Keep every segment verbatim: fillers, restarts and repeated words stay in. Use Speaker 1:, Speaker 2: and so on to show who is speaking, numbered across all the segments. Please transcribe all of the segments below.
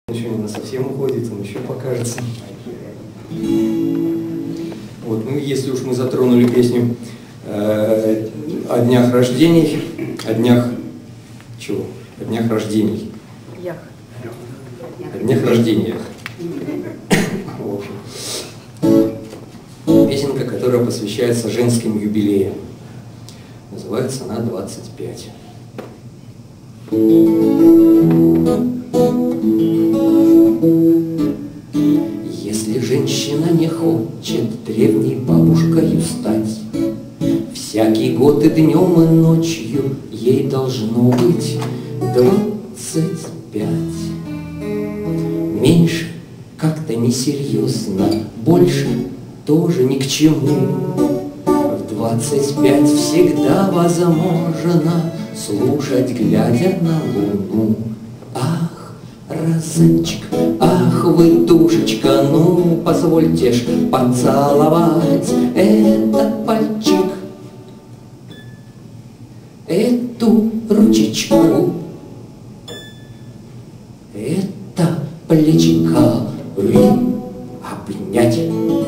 Speaker 1: Еще не на совсем уходит, он еще покажется. Вот, ну, если уж мы затронули песню э, о днях рождений, о днях чего? О днях рождений.
Speaker 2: Ях.
Speaker 1: О днях рождениях. В общем, песенка, которая посвящается женским юбилеям. Называется она «двадцать пять». Если женщина не хочет древней бабушкою стать, всякий год и днем, и ночью ей должно быть двадцать пять. Меньше как-то несерьезно, больше тоже ни к чему. В двадцать пять всегда возможно слушать, глядя на луну. Ах, розанчик, ах вы, душечка, ну позвольте ж поцеловать этот пальчик, эту ручечку, это плечика и обнять.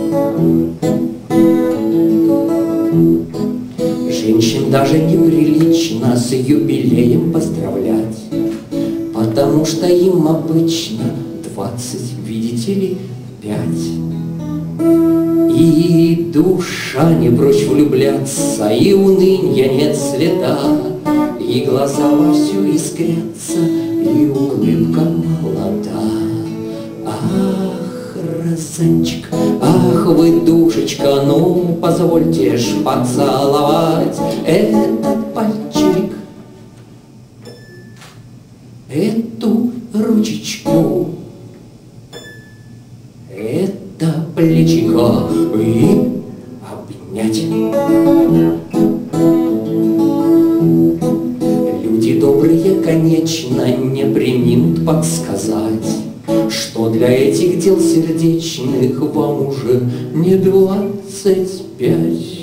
Speaker 1: Женщин даже неприлично с юбилеем поздравлять, потому что им обычно двадцать, видите ли, пять. И душа не прочь влюбляться, и унынья нет следа, и глаза вовсю искрятся, и улыбка молода. Ах, розанчик, ах вы, душечка, ну позвольте ж поцеловать этот пальчик, эту ручечку, это плечико и обнять. Люди добрые, конечно, не преминут подсказать, что для этих дел сердечных вам уже не двадцать пять.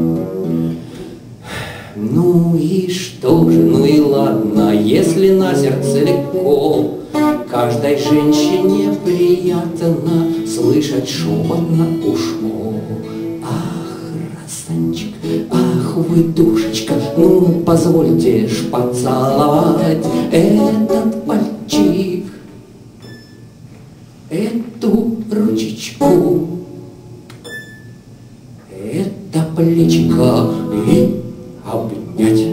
Speaker 1: Ну и что же, ну и ладно, если на сердце легко, каждой женщине приятно слышать шепот на ушко. Ах, розанчик, ах вы, душечка, ну позвольте ж поцеловать этот пальчик, эту ручечку, это плечико и обнять.